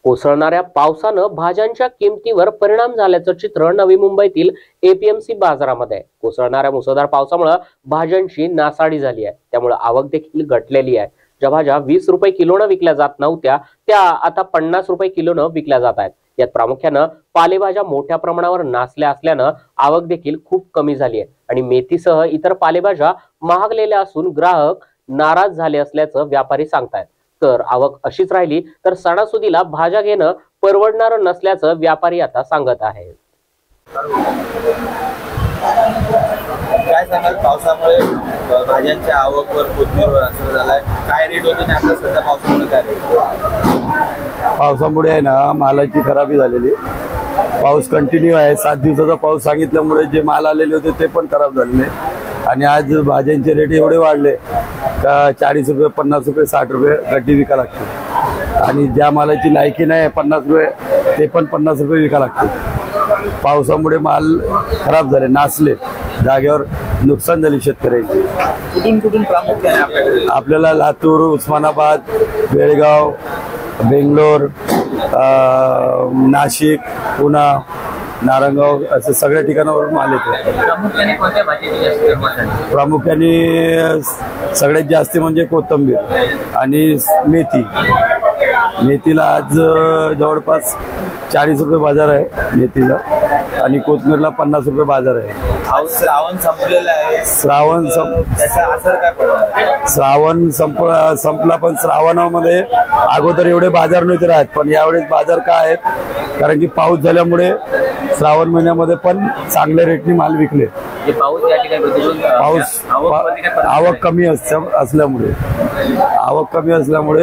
कोसळणाऱ्या पावसानं भाज्यांच्या किमतीवर परिणाम झाल्याचं चित्र नवी मुंबईतील एपीएमसी बाजारामध्ये आहे। कोसळणाऱ्या मुसळधार पावसामुळे भाज्यांची नासाडी झाली आहे, त्यामुळे आवक देखील घटलेली आहे। ज्या भाज्या 20 रुपये किलोने विकल्या जात नव्हत्या त्या आता 50 रुपये किलोने विकल्या जात आहेत। यात प्रामुख्याने पालेभाज्या मोठ्या प्रमाणावर नासल्या असल्याने आवक देखील खूप कमी झाली आहे आणि मेथीसह इतर पालेभाज्या महागलेल्या असून ग्राहक नाराज झाले असल्याचं व्यापारी सांगतायत। तर आवक अशीच राहिली तर सणासुदीला भाज्या घेणं परवडणार नसल्याचं व्यापारी आता सांगत आहेत। काय सांगाल, पावसामुळे भाज्यांच्या आवकवर कोथिंबीर असर झालाय, काय रेट होते आणि आता सध्या पावसामुळे काय रेट? पावसामुळे आहे ना मालाची खराबी झालेली। पाऊस कंटिन्यू आहे, 7 दिवसाचा पाऊस सांगितल्यामुळे जे माल आलेले होते ते पण खराब झालेले आणि आज भाज्यांचे रेट एवढे वाढले का 40 रुपये 50 रुपये 60 रुपये गड्डी विका लागते आणि ज्या मालाची लायकी नाही 50 रुपये ते पण 50 रुपये विका लागते। पावसामुळे माल खराब झाले, नासले, जागेवर नुकसान झाले शेतकऱ्यांचे। कुठून प्रामुख्याने आपल्याला लातूर, उस्मानाबाद, बेळगाव, बेंगलोर, नाशिक, पुणे, नारायणगाव असे सगळ्या ठिकाणावरून माल येतो। प्रामुख्याने कोणत्या भाजीची जास्त किंमत आहे? प्रामुख्याने सगळ्यात जास्त म्हणजे कोथिंबीर आणि मेथी। मेथीला आज जवळपास 40 रुपये बाजार आहे मेथीला आणि कोथिंबीरला 50 रुपये बाजार आहे। श्रावण संपलेला आहे, त्याचा असर काय पडला? श्रावण संपला पण श्रावणामध्ये अगोदर एवढे बाजार नव्हते राहत, पण यावेळेस बाजार काय आहेत कारण की पाऊस झाल्यामुळे श्रावण महिन्यामध्ये पण चांगल्या रेटनी माल विकले। पाऊस आवक कमी असल्यामुळे